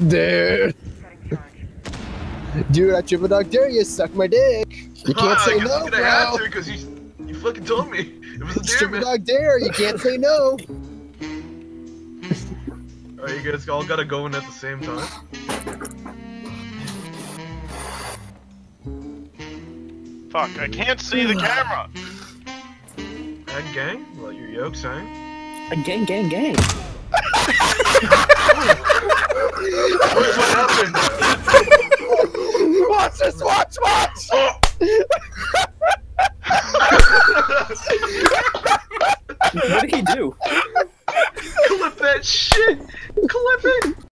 Dude. Dude, I triple dog dare you, suck my dick. You can't say no, I'm gonna have to because you fucking told me. It was a dare, triple dog dare, you can't say no. Alright, you guys all gotta go in at the same time. Fuck, I can't see the camera! And gang? Well, your yoke saying? Gang, gang, gang. What happened? Watch this, watch!